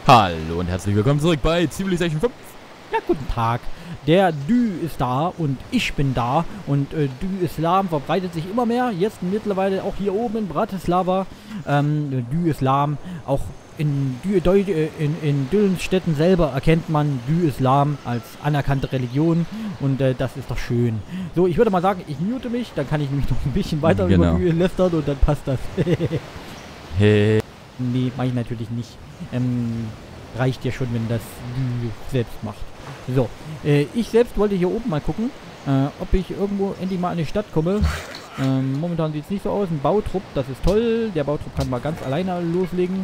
Hallo und herzlich willkommen zurück bei Civilization 5. Ja, guten Tag. Der Dü ist da und ich bin da und Dü-Islam verbreitet sich immer mehr. Jetzt mittlerweile auch hier oben in Bratislava. Dü-Islam, auch in Düllenstetten selber erkennt man Dü-Islam als anerkannte Religion und das ist doch schön. So, ich würde mal sagen, ich mute mich, dann kann ich nämlich noch ein bisschen weiter über Dü lästern und dann passt das. Hey. Nee, mache ich natürlich nicht. Reicht ja schon, wenn das Dü selbst macht. So, ich selbst wollte hier oben mal gucken, ob ich irgendwo endlich mal an die Stadt komme. Momentan sieht es nicht so aus. Ein Bautrupp, das ist toll. Der Bautrupp kann mal ganz alleine loslegen.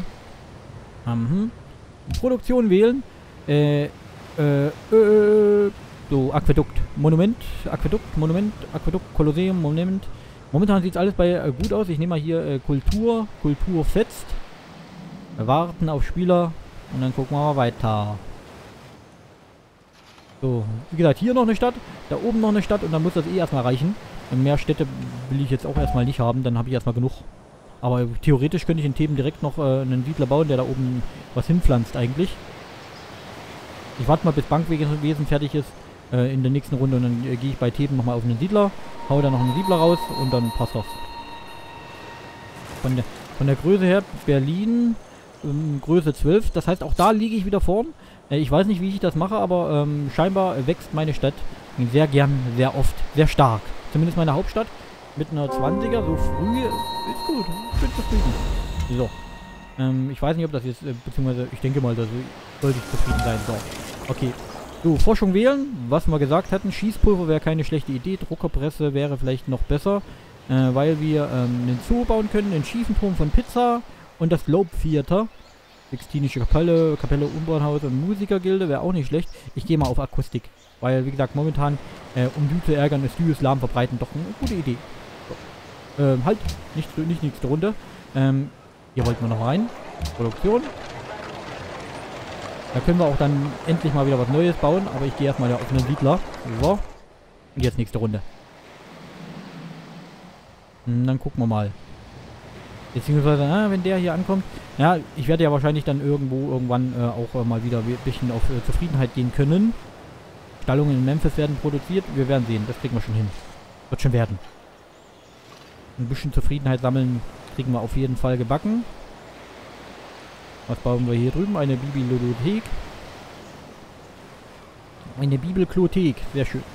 Produktion wählen. So, Aquädukt, Monument, Kolosseum, Monument. Momentan sieht es alles bei gut aus. Ich nehme mal hier Kultur fetzt. Warten auf Spieler und dann gucken wir mal weiter. So, wie gesagt, hier noch eine Stadt, da oben noch eine Stadt und dann muss das eh erstmal reichen. Mehr Städte will ich jetzt auch erstmal nicht haben, dann habe ich erstmal genug. Aber theoretisch könnte ich in Theben direkt noch einen Siedler bauen, der da oben was hinpflanzt eigentlich. Ich warte mal, bis Bankwesen fertig ist in der nächsten Runde und dann gehe ich bei Theben nochmal auf einen Siedler, hau da noch einen Siedler raus und dann passt das. Von der Größe her, Berlin, Größe 12, das heißt auch da liege ich wieder vorn. Ich weiß nicht, wie ich das mache, aber scheinbar wächst meine Stadt sehr gern, sehr oft, sehr stark. Zumindest meine Hauptstadt mit einer 20er, so früh, ist gut, ich bin zufrieden. So, ich weiß nicht, ob das jetzt, beziehungsweise ich denke mal, da sollte ich zufrieden sein. So, okay. So, Forschung wählen, was wir gesagt hatten, Schießpulver wäre keine schlechte Idee, Druckerpresse wäre vielleicht noch besser, weil wir einen Zoo bauen können, den Schiefenturm von Pizza und das Globe Theater. Sixtinische Kapelle, Umbauhaus und Musikergilde wäre auch nicht schlecht. Ich gehe mal auf Akustik. Weil, wie gesagt, momentan, um Dü zu ärgern, ist Dü-Islam verbreiten doch eine gute Idee. So. Halt, nicht nächste Runde. Hier wollten wir noch rein. Produktion. Da können wir auch dann endlich mal wieder was Neues bauen. Aber ich gehe erstmal auf einen Siedler. So. Und jetzt nächste Runde. Dann gucken wir mal. Beziehungsweise, wenn der hier ankommt, ja, ich werde ja wahrscheinlich dann irgendwann auch mal wieder ein bisschen auf Zufriedenheit gehen können. Stallungen in Memphis werden produziert, wir werden sehen, das kriegen wir schon hin. Wird schon werden. Ein bisschen Zufriedenheit sammeln kriegen wir auf jeden Fall gebacken. Was bauen wir hier drüben? Eine Bibliothek. Eine Bibelklothek, sehr schön.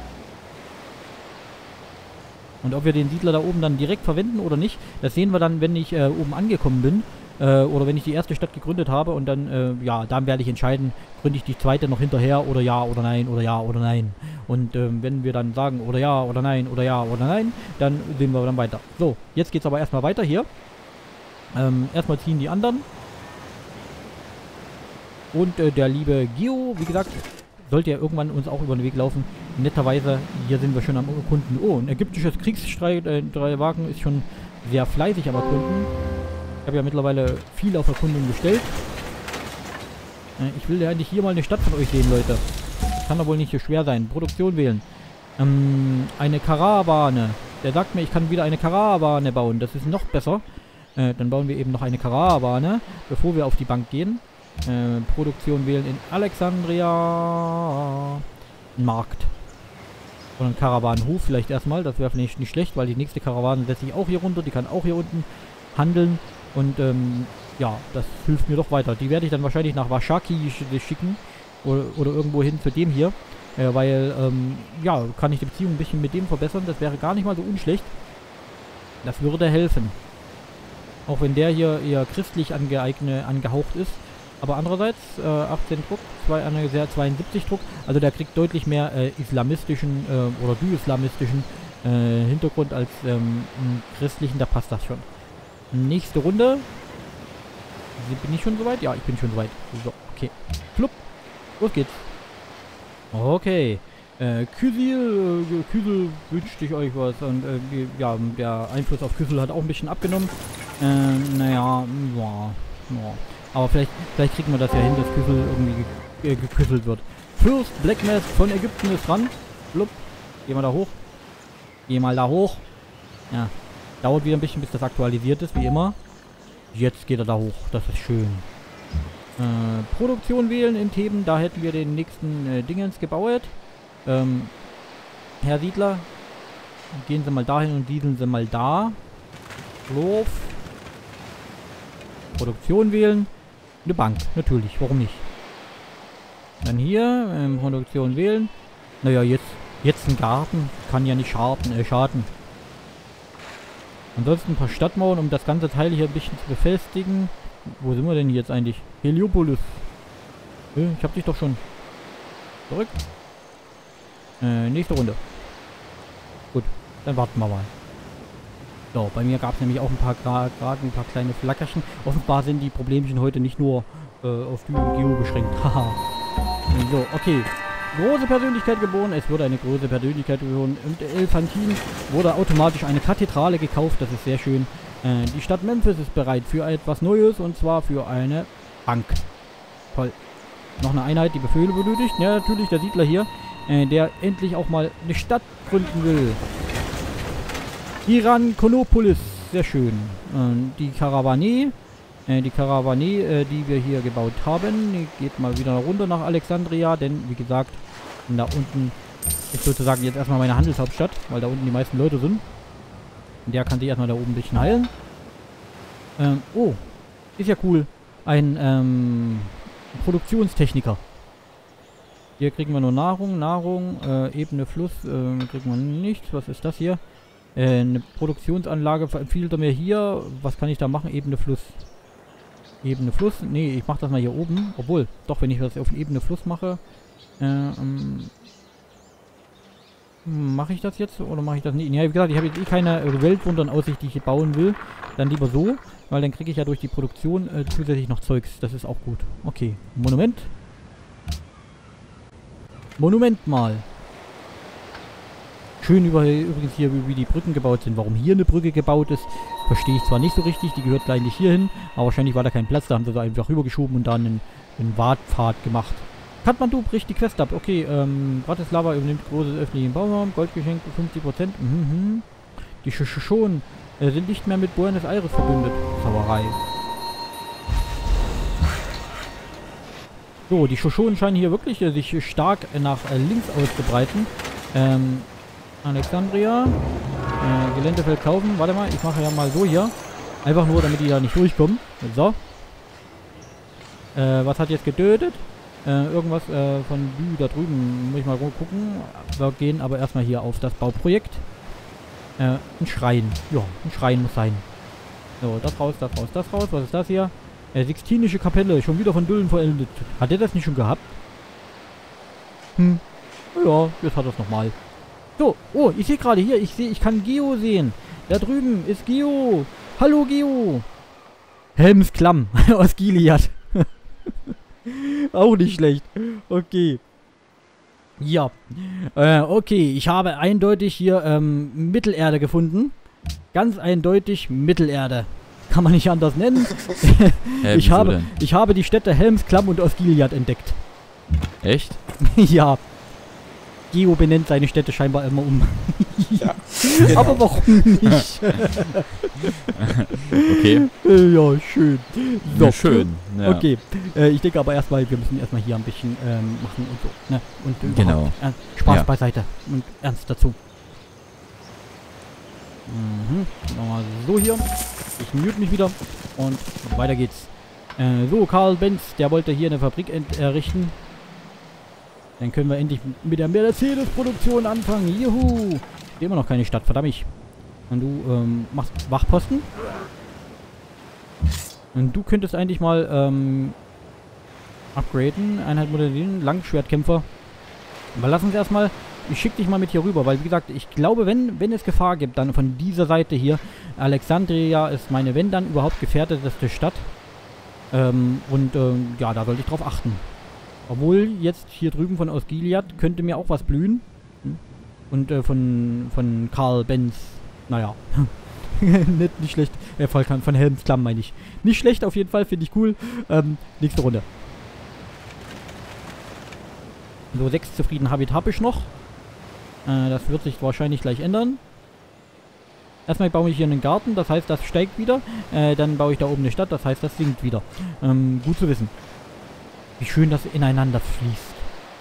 Und ob wir den Siedler da oben dann direkt verwenden oder nicht, das sehen wir dann, wenn ich oben angekommen bin. Oder wenn ich die erste Stadt gegründet habe und dann, ja, dann werde ich entscheiden, gründe ich die zweite noch hinterher oder ja oder nein oder ja oder nein. Und wenn wir dann sagen oder ja oder nein oder ja oder nein, dann sehen wir dann weiter. So, jetzt geht es aber erstmal weiter hier. Erstmal ziehen die anderen. Und der liebe Gio, wie gesagt, sollte ja irgendwann uns auch über den Weg laufen. Netterweise, hier sind wir schon am Erkunden. Oh, ein ägyptisches Kriegsstreitwagen ist schon sehr fleißig am Erkunden. Ich habe ja mittlerweile viel auf Erkundung gestellt. Ich will ja eigentlich hier mal eine Stadt von euch sehen, Leute. Kann doch wohl nicht so schwer sein. Produktion wählen. Eine Karawane. Der sagt mir, ich kann wieder eine Karawane bauen. Das ist noch besser. Dann bauen wir eben noch eine Karawane, bevor wir auf die Bank gehen. Produktion wählen in Alexandria. Ein Markt. Oder ein Karawanenhof vielleicht erstmal. Das wäre vielleicht nicht schlecht, weil die nächste Karawane setzt sich auch hier runter. Die kann auch hier unten handeln. Und ja, das hilft mir doch weiter. Die werde ich dann wahrscheinlich nach Washaki schicken. Oder irgendwo hin zu dem hier. Weil, ja, kann ich die Beziehung ein bisschen mit dem verbessern. Das wäre gar nicht mal so unschlecht. Das würde helfen. Auch wenn der hier eher christlich angehaucht ist. Aber andererseits, 18 Druck, 72 Druck. Also der kriegt deutlich mehr islamistischen oder dü-islamistischen Hintergrund als christlichen. Da passt das schon. Nächste Runde. Bin ich schon soweit? Ja, ich bin schon soweit. So, okay. Flupp. Los geht's. Okay. Kysil wünschte ich euch was. Und ja, der Einfluss auf Kysil hat auch ein bisschen abgenommen. Naja, ja. Aber vielleicht kriegen wir das ja hin, dass Kysil irgendwie geküsselt wird. Fürst Blackmask von Ägypten ist dran. Flupp. Geh mal da hoch. Geh mal da hoch. Ja. Dauert wieder ein bisschen, bis das aktualisiert ist, wie immer. Jetzt geht er da hoch. Das ist schön. Produktion wählen in Theben. Da hätten wir den nächsten Dingens gebaut. Herr Siedler, gehen Sie mal dahin und siedeln Sie mal da. Wurf. Produktion wählen. Eine Bank, natürlich. Warum nicht? Dann hier, Produktion wählen. Naja, jetzt ein Garten. Kann ja nicht schaden. Ansonsten ein paar Stadtmauern, um das ganze Teil hier ein bisschen zu befestigen. Wo sind wir denn jetzt eigentlich? Heliopolis. Ich hab dich doch schon. Zurück. Nächste Runde. Gut, dann warten wir mal. So, bei mir gab es nämlich auch ein paar gerade ein paar kleine Flackerchen. Offenbar sind die Problemchen heute nicht nur auf Dü und Geo beschränkt. Haha. So, okay. Große Persönlichkeit geboren. Es wurde eine große Persönlichkeit geboren. Und Elfantin wurde automatisch eine Kathedrale gekauft. Das ist sehr schön. Die Stadt Memphis ist bereit für etwas Neues. Und zwar für eine Bank. Toll. Noch eine Einheit, die Befehle benötigt. Ja, natürlich der Siedler hier. Der endlich auch mal eine Stadt gründen will. Iran-Konopolis. Sehr schön. Die Karawane. Die wir hier gebaut haben, die geht mal wieder runter nach Alexandria, denn wie gesagt, da unten ist sozusagen jetzt erstmal meine Handelshauptstadt, weil da unten die meisten Leute sind. Und der kann sich erstmal da oben ein bisschen heilen. Oh, ist ja cool. Ein Produktionstechniker. Hier kriegen wir nur Nahrung, Ebene Fluss, kriegen wir nichts. Was ist das hier? Eine Produktionsanlage empfiehlt er mir hier. Was kann ich da machen? Ebene Fluss. Ebene Fluss. Nee, ich mache das mal hier oben. Obwohl, doch, wenn ich das auf Ebene Fluss mache, mache ich das jetzt oder mache ich das nicht? Ja, wie gesagt, ich habe jetzt eh keine Weltwundern-Aussicht, die ich hier bauen will. Dann lieber so, weil dann kriege ich ja durch die Produktion zusätzlich noch Zeugs. Das ist auch gut. Okay, Monument. Monument mal. Schön übrigens hier, wie die Brücken gebaut sind. Warum hier eine Brücke gebaut ist, verstehe ich zwar nicht so richtig. Die gehört eigentlich hier hin. Aber wahrscheinlich war da kein Platz. Da haben sie da einfach rübergeschoben und dann einen Wartpfad gemacht. Kathmandu bricht die Quest ab. Okay, Bratislava übernimmt großes öffentlichen Bauraum. Goldgeschenk 50%. Die Shoshonen sind nicht mehr mit Buenos Aires verbündet. Sauerei. So, die Shoshonen scheinen hier wirklich sich stark nach links auszubreiten. Alexandria. Geländefeld kaufen. Warte mal, ich mache ja mal so hier. Einfach nur, damit die da nicht durchkommen. So. Was hat jetzt getötet? Irgendwas von Dü da drüben. Muss ich mal gucken. Wir gehen aber erstmal hier auf das Bauprojekt. Ein Schrein. Ja, ein Schrein muss sein. So, das raus, das raus, das raus. Was ist das hier? Sixtinische Kapelle. Schon wieder von Düllen vollendet. Hat der das nicht schon gehabt? Ja, jetzt hat er es nochmal. So, oh, ich sehe gerade hier, ich kann Geo sehen. Da drüben ist Geo. Hallo Geo. Helmsklamm aus Gilead. Auch nicht schlecht. Okay. Ja. Okay, ich habe eindeutig hier Mittelerde gefunden. Ganz eindeutig Mittelerde. Kann man nicht anders nennen. Ich habe die Städte Helmsklamm und Osgiliath entdeckt. Echt? Ja. Geo benennt seine Städte scheinbar immer um. Ja, genau. Aber warum nicht? Okay. Ja, schön. So. Ja, schön. Ja. Okay. Ich denke aber erstmal, wir müssen erstmal hier ein bisschen machen und so. Ne? Und genau. Spaß beiseite. Und Ernst dazu. Nochmal so hier. Ich mute mich wieder. Und weiter geht's. So, Karl Benz, der wollte hier eine Fabrik errichten. Dann können wir endlich mit der Mercedes-Produktion anfangen. Juhu! Immer noch keine Stadt, verdammt. Und du machst Wachposten. Und du könntest eigentlich mal upgraden. Einheit modernisieren, Langschwertkämpfer. Aber lass uns erstmal, ich schicke dich mal mit hier rüber, weil wie gesagt, ich glaube, wenn es Gefahr gibt, dann von dieser Seite hier. Alexandria ist meine, wenn dann überhaupt gefährdeteste Stadt. Ja, da sollte ich drauf achten. Obwohl, jetzt hier drüben von Osgiliath könnte mir auch was blühen. Und von Karl Benz, naja, nicht schlecht. Von Helmsklamm meine ich. Nicht schlecht auf jeden Fall, finde ich cool. Nächste Runde. So, 6 Zufriedenheit habe ich noch. Das wird sich wahrscheinlich gleich ändern. Erstmal baue ich hier einen Garten, das heißt, das steigt wieder. Dann baue ich da oben eine Stadt, das heißt, das sinkt wieder. Gut zu wissen. Wie schön das ineinander fließt.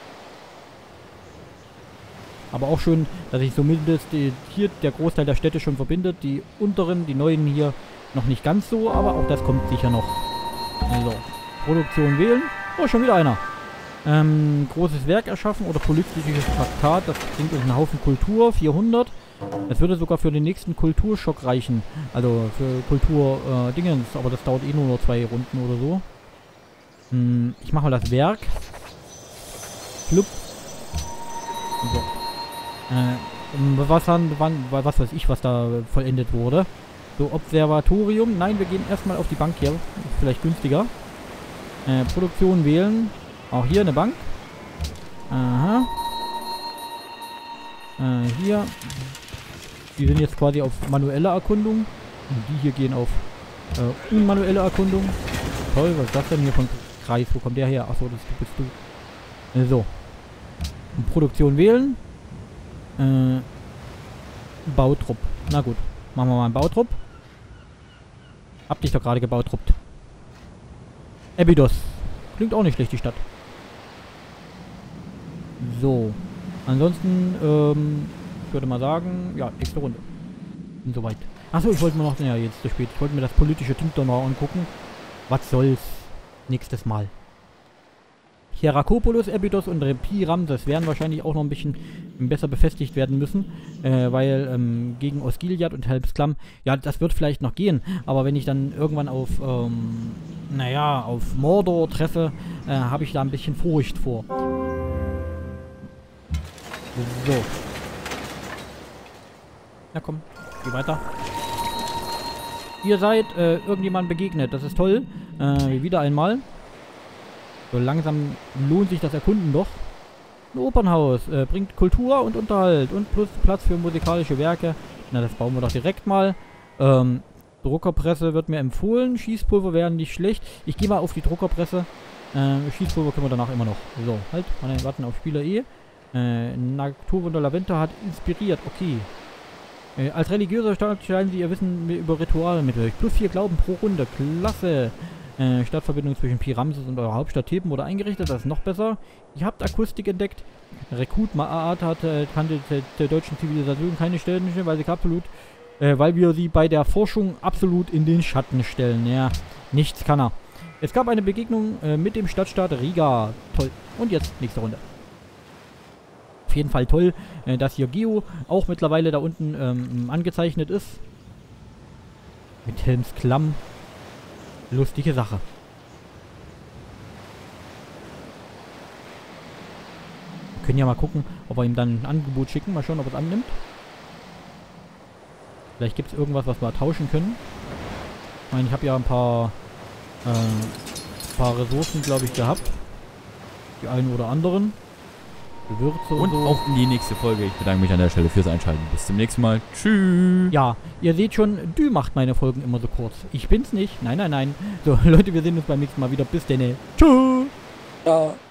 Aber auch schön, dass sich zumindest hier der Großteil der Städte schon verbindet. Die unteren, die neuen hier noch nicht ganz so, aber auch das kommt sicher noch. Also, Produktion wählen. Oh, schon wieder einer. Großes Werk erschaffen oder politisches Traktat. Das bringt uns einen Haufen Kultur. 400. Das würde sogar für den nächsten Kulturschock reichen. Also für Kultur-Dingens. Aber das dauert eh nur noch 2 Runden oder so. Ich mache mal das Werk. Club. So. Was weiß ich, was da vollendet wurde. So, Observatorium. Nein, wir gehen erstmal auf die Bank hier. Ist vielleicht günstiger. Produktion wählen. Auch hier eine Bank. Aha. Hier. Die sind jetzt quasi auf manuelle Erkundung. Und die hier gehen auf unmanuelle Erkundung. Toll, was ist das denn hier von Kreis? Wo kommt der her? Achso, das bist du. So. Und Produktion wählen. Bautrupp. Na gut. Machen wir mal einen Bautrupp. Hab dich doch gerade gebautruppt. Abydos. Klingt auch nicht schlecht, die Stadt. So. Ansonsten, ich würde mal sagen, ja, nächste Runde. Und soweit. Achso, ich wollte mir noch, ja, jetzt zu spät. Ich wollte mir das politische Ding doch noch angucken. Was soll's? Nächstes Mal. Hierakopolis, Abydos und Ramses werden wahrscheinlich auch noch ein bisschen besser befestigt werden müssen, weil gegen Osgiliath und Helmsklamm, ja, das wird vielleicht noch gehen, aber wenn ich dann irgendwann auf, naja, auf Mordor treffe, habe ich da ein bisschen Furcht vor. So. Na komm, geh weiter. Ihr seid irgendjemandem begegnet, das ist toll, wieder einmal. So langsam lohnt sich das Erkunden doch. Ein Opernhaus bringt Kultur und Unterhalt und plus Platz für musikalische Werke. Na, das bauen wir doch direkt mal. Druckerpresse wird mir empfohlen. Schießpulver wären nicht schlecht. Ich gehe mal auf die Druckerpresse. Schießpulver können wir danach immer noch. So, halt. Mal warten auf Spieler E. Naturwunder Laventa hat inspiriert. Okay. Als religiöser Staat scheinen sie ihr Wissen über Rituale mit euch. Plus 4 Glauben pro Runde. Klasse. Stadtverbindung zwischen Pi-Ramses und eurer Hauptstadt Theben wurde eingerichtet, das ist noch besser. Ihr habt Akustik entdeckt. Rekrut Ma'at kannte der deutschen Zivilisation keine Stellen, weil wir sie bei der Forschung absolut in den Schatten stellen. Ja, nichts kann er. Es gab eine Begegnung mit dem Stadtstaat Riga. Toll. Und jetzt nächste Runde. Auf jeden Fall toll, dass hier Geo auch mittlerweile da unten angezeichnet ist. Mit Helmsklamm. Lustige Sache. Wir können ja mal gucken, ob wir ihm dann ein Angebot schicken. Mal schauen, ob er es annimmt. Vielleicht gibt es irgendwas, was wir tauschen können. Ich meine, ich habe ja ein paar Ressourcen, glaube ich, gehabt. Die einen oder anderen. Gewürze und so. Auf in die nächste Folge. Ich bedanke mich an der Stelle fürs Einschalten. Bis zum nächsten Mal. Tschüss. Ja, ihr seht schon, Dü macht meine Folgen immer so kurz. Ich bin's nicht. Nein, nein, nein. So, Leute, wir sehen uns beim nächsten Mal wieder. Bis denn. Tschüss. Ja.